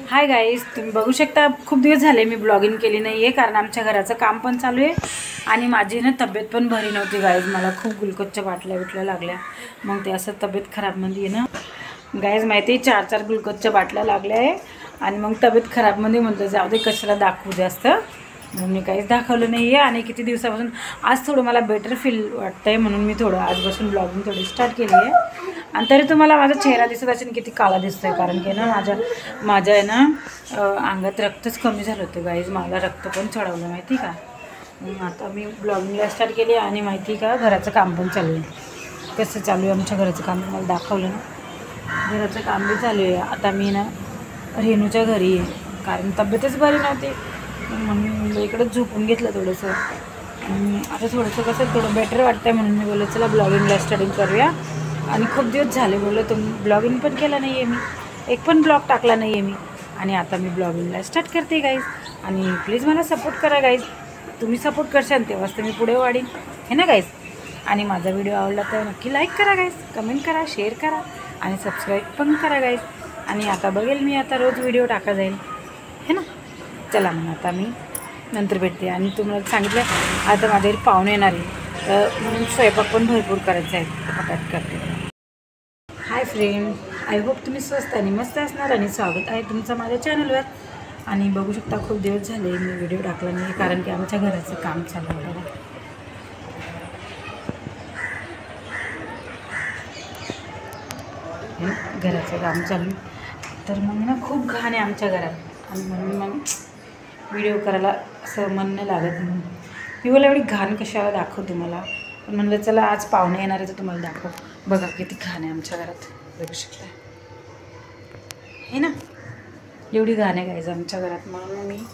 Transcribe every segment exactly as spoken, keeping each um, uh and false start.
Hi guys, तुम्ही बघू शकता खूप दिवस झाले मी ब्लॉगिंग केली नाही आहे कारण आमच्या घराचं काम पण चालू आहे आणि माझी ना तब्येत पण बरी नव्हती गाईज. मला खूप ग्लुकोजच्या बाटल्या बिटल्या लागल्या, मग ते असं तब्येत खराबमध्ये आहे ना गाईज. माहिती आहे चार चार ग्लुकोजच्या बाटल्या लागल्या आहे आणि मग तब्येत खराबमध्ये म्हणतो जाऊ दे कशाला दाखवू जास्त, म्हणून मी काहीच दाखवलं नाही आहे. आणि किती दिवसापासून आज थोडं मला बेटर फील वाटतं आहे म्हणून मी थोडं आजपासून ब्लॉगिंग थोडी स्टार्ट केली आहे. आणि तरी तुम्हाला माझा चेहरा दिसत असेल किती काळा दिसतोय कारण की ना माझ्या माझ्या आहे ना अंगात रक्तच कमी झालं होतं गाईज. मला रक्त पण चढवलं माहिती का. आता मी ब्लॉगिंगला स्टार्ट केली आणि माहिती का घराचं काम पण चालू आहे. कसं चालू आहे आमच्या घराचं काम मला दाखवलं ना. घराचं काम बी चालू आहे. आता मी ना रेणूच्या घरी आहे कारण तब्येतच बरी नव्हती म्हणून इकडंच झोपून घेतलं थोडंसं. आता थोडंसं कसं थोडं बेटर वाटतं आहे म्हणून मी बोललं चला ब्लॉगिंगला स्टार्टिंग करूया. आणि खूप दिवस झाले बोललं तुम्ही ब्लॉगिंग पण केलं नाही आहे, मी एक पण ब्लॉग टाकला नाही आहे मी. आणि आता मी ब्लॉगिंगला स्टार्ट करते गाईज. आणि प्लीज मला सपोर्ट करा गाईज. तुम्ही सपोर्ट करशाल तेव्हाच तर मी पुढे वाढीन हे ना गाईज. आणि माझा व्हिडिओ आवडला तर नक्की लाईक करा गाईज, कमेंट करा, शेअर करा आणि सबस्क्राईब पण करा गाईज. आणि आता बघेल मी आता रोज व्हिडिओ टाका जाईल हे ना. चला मग आता मी नंतर भेटते. आणि तुम्हाला सांगितलं आता माझ्या घरी पाहुणे येणार आहे तर म्हणून स्वयंपाक पण भरपूर करायचा आहे, पटाट करते. हाय फ्रेंड, आय होप तुम्ही स्वस्त आणि मस्त असणार आणि स्वागत आहे तुमचं माझ्या चॅनलवर. आणि बघू शकता खूप दिवस झाले मी व्हिडिओ टाकला नाही कारण की आमच्या घराचं काम चालू आहे. घराचं काम चालू तर मग ना खूप घाण आहे आमच्या घरात आणि म्हणून मग व्हिडिओ करायला असं मन नाही लागत. म्हणून मी बोला एवढी घाण कशाला दाखवते मला, पण म्हणलं चला आज पाहुणे येणार आहे तर तुम्हाला दाखव. बघा किती घाण आहे आमच्या घरात, बघू शकता हे ना. एवढी घाण आहे गाईज आमच्या घरात. म्हणून मी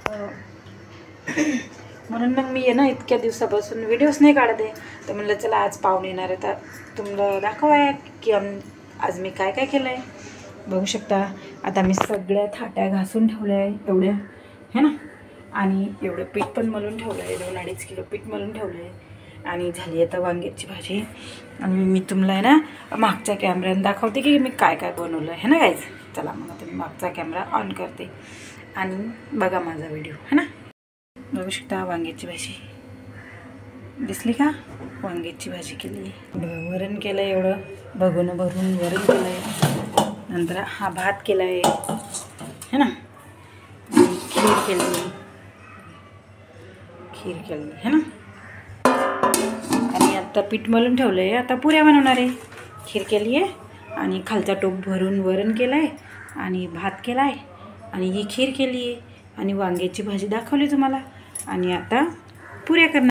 म्हणून मग मी आहे ना इतक्या दिवसापासून व्हिडिओज नाही काढत आहे. तर म्हणलं चला आज पाहुणे येणार आहे तर तुम्हाला दाखवाय की आज मी काय काय केलं आहे. बघू शकता आता मी सगळ्या थाट्या घासून ठेवल्या आहे एवढ्या है ना. आणि एवढं पीठ पण मळून ठेवलं आहे, दोन अडीच किलो पीठ मळून ठेवलं आहे. आणि झाली आता वांग्याची भाजी. आणि मी तुम्हाला आहे ना मागच्या कॅमेऱ्याने दाखवते की मी काय काय बनवलं आहे ना गाईज. चला मग आता मी मागचा कॅमेरा ऑन करते आणि बघा माझा व्हिडिओ है ना. बघू शकता वांग्याची भाजी दिसली का. वांग्याची भाजी केली, वरण केलं आहे एवढं बघून भरून वरण केलं आहे. नंतर हा भात केला आहे है ना. खीर केली खीर केली है ना. आणि आता पीठ मळून ठेवलं आहे, आता पुऱ्या बनवणार आहे. खीर केली आहे आणि खालचा टोप भरून वरण केलं आहे आणि भात केला आहे आणि ही खीर केली आहे आणि वांग्याची भाजी दाखवली तुम्हाला. आणि आता पुऱ्या करणार.